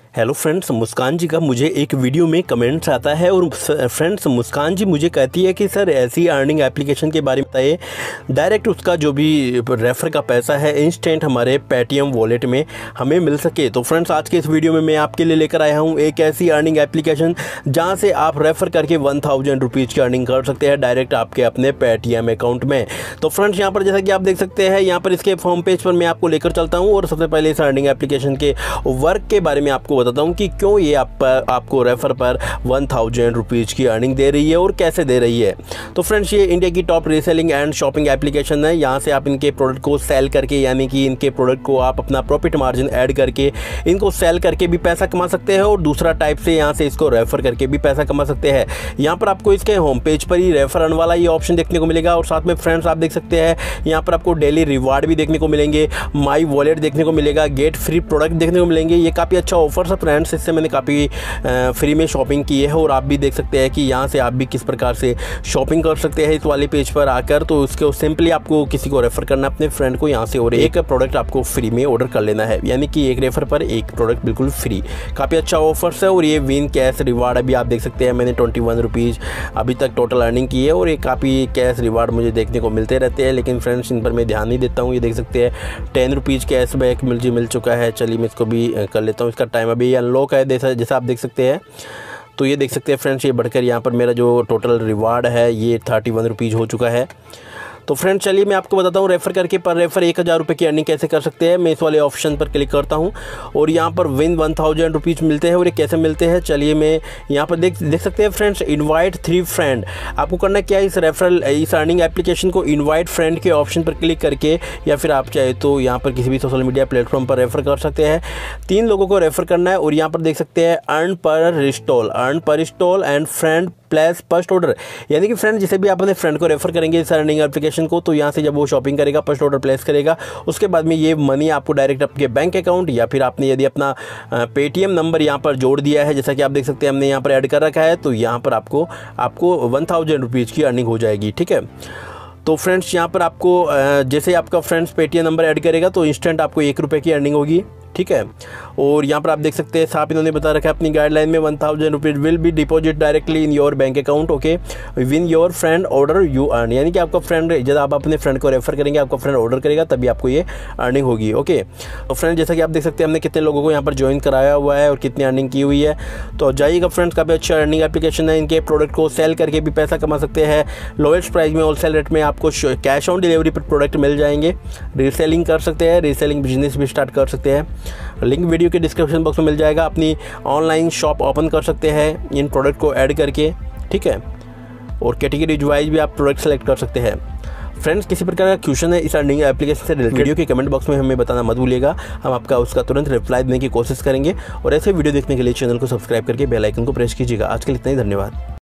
Hello friends, मुस्कान जी का मुझे एक वीडियो में कमेंट्स आता है और फ्रेंड्स मुस्कान जी मुझे कहती है कि सर ऐसी अर्निंग एप्लीकेशन के बारे में बताइए, डायरेक्ट उसका जो भी रेफ़र का पैसा है इंस्टेंट हमारे पेटीएम वॉलेट में हमें मिल सके। तो फ्रेंड्स आज के इस वीडियो में मैं आपके लिए लेकर आया हूँ एक ऐसी अर्निंग एप्लीकेशन जहाँ से आप रेफ़र करके 1000 रुपीज़ की अर्निंग कर सकते हैं डायरेक्ट आपके अपने पेटीएम अकाउंट में। तो फ्रेंड्स यहाँ पर जैसा कि आप देख सकते हैं, यहाँ पर इसके होम पेज पर मैं आपको लेकर चलता हूँ और सबसे पहले इस अर्निंग एप्लीकेशन के वर्क के बारे में आपको बताता हूं कि क्यों ये आपको रेफर पर 1000 रुपीज़ की अर्निंग दे रही है और कैसे दे रही है। तो फ्रेंड्स ये इंडिया की top reselling and shopping application है। यहाँ से आप इनके प्रोडक्ट को सेल करके, यानी कि इनके प्रोडक्ट को आप अपना प्रॉफिट मार्जिन ऐड करके इनको सेल करके भी पैसा कमा सकते हैं और दूसरा टाइप से यहाँ से इसको रेफर करके भी पैसा कमा सकते हैं। यहाँ पर आपको इसके होम पेज पर ही रेफर अर्न वाला ये ऑप्शन देखने को मिलेगा और साथ में फ्रेंड्स आप देख सकते हैं यहाँ पर आपको डेली रिवार्ड भी देखने को मिलेंगे, माई वॉलेट देखने को मिलेगा, गेट फ्री प्रोडक्ट देखने को मिलेंगे। ये काफ़ी अच्छा ऑफर है फ्रेंड्स, इससे मैंने काफ़ी फ्री में शॉपिंग की है और आप भी देख सकते हैं कि यहाँ से आप भी किस प्रकार से शॉपिंग कर सकते हैं इस वाले पेज पर आकर। तो उसके सिंपली आपको किसी को रेफ़र करना अपने फ्रेंड को यहाँ से और एक प्रोडक्ट आपको फ्री में ऑर्डर कर लेना है, यानी कि एक रेफ़र पर एक प्रोडक्ट बिल्कुल फ्री। काफ़ी अच्छा ऑफर्स है और ये विन कैश रिवार्ड अभी आप देख सकते हैं मैंने 21 रुपीज़ अभी तक टोटल अर्निंग की है और ये काफ़ी कैश रिवार्ड मुझे देखने को मिलते रहते हैं, लेकिन फ्रेंड्स इन पर मैं ध्यान नहीं देता हूँ। ये देख सकते हैं 10 रुपीज़ कैश बैक मिल चुका है। चलिए मैं इसको भी कर लेता हूँ। इसका टाइम अभी अनलॉक है जैसा आप देख सकते हैं। तो ये देख सकते हैं फ्रेंड्स, ये बढ़कर यहाँ पर मेरा जो टोटल रिवार्ड है ये 31 रुपीज़ हो चुका है। तो फ्रेंड्स चलिए मैं आपको बताता हूँ रेफ़र करके पर रेफ़र 1000 रुपये की अर्निंग कैसे कर सकते हैं। मैं इस वाले ऑप्शन पर क्लिक करता हूँ और यहाँ पर विन 1000 रुपीज़ मिलते हैं और ये कैसे मिलते हैं चलिए मैं यहाँ पर देख सकते हैं फ्रेंड्स। इनवाइट 3 फ्रेंड, आपको करना क्या है, इस अर्निंग एप्लीकेशन को इनवाइट फ्रेंड के ऑप्शन पर क्लिक करके या फिर आप चाहे तो यहाँ पर किसी भी सोशल मीडिया प्लेटफॉर्म पर रेफ़र कर सकते हैं। 3 लोगों को रेफ़र करना है और यहाँ पर देख सकते हैं अर्न पर install and friend plus first order, यानी कि फ्रेंड जिसे भी आप अपने फ्रेंड को रेफर करेंगे इस अर्निंग एप्लीकेशन को, तो यहाँ से जब वो शॉपिंग करेगा फर्स्ट ऑर्डर प्लेस करेगा उसके बाद में ये मनी आपको डायरेक्ट आपके बैंक अकाउंट या फिर आपने यदि अपना पेटीएम नंबर यहाँ पर जोड़ दिया है जैसा कि आप देख सकते हैं हमने यहाँ पर ऐड कर रखा है, तो यहाँ पर आपको 1000 रुपीज़ की अर्निंग हो जाएगी। ठीक है, तो फ्रेंड्स यहाँ पर आपको जैसे आपका फ्रेंड्स पेटीएम नंबर ऐड करेगा तो इंस्टेंट आपको 1 रुपये की अर्निंग होगी। ठीक है, और यहाँ पर आप देख सकते हैं साहब इन्होंने बता रखा है अपनी गाइडलाइन में 1000 rupees will be deposit directly in your bank account. Okay, when your friend order you earn, यानी कि आपका फ्रेंड जब आप अपने फ्रेंड को रेफर करेंगे आपका फ्रेंड ऑर्डर करेगा तभी आपको ये अर्निंग होगी। ओके, तो फ्रेंड जैसा कि आप देख सकते हैं हमने कितने लोगों को यहाँ पर ज्वाइन कराया हुआ है और कितनी अर्निंग की हुई है। तो जाइएगा फ्रेंड्स, काफ़ी अच्छा अर्निंग एप्लीकेशन है। इनके प्रोडक्ट को सेल करके भी पैसा कमा सकते हैं। लोएस्ट प्राइस में होलसेल रेट में आपको कैश ऑन डिलीवरी पर प्रोडक्ट मिल जाएंगे। रीसेलिंग कर सकते हैं, रीसेलिंग बिजनेस भी स्टार्ट कर सकते हैं। लिंक वीडियो के डिस्क्रिप्शन बॉक्स में मिल जाएगा। अपनी ऑनलाइन शॉप ओपन कर सकते हैं इन प्रोडक्ट को ऐड करके। ठीक है, और कैटेगरी वाइज भी आप प्रोडक्ट सेलेक्ट कर सकते हैं। फ्रेंड्स किसी प्रकार का क्वेश्चन है इस अर्निंग एप्लीकेशन से रिलेटेड, वीडियो के कमेंट बॉक्स में हमें बताना मत भूलिएगा, हम आपका उसका तुरंत रिप्लाई देने की कोशिश करेंगे। और ऐसे वीडियो देखने के लिए चैनल को सब्सक्राइब करके बेल आइकन को प्रेस कीजिएगा। आज के लिए इतना ही, धन्यवाद।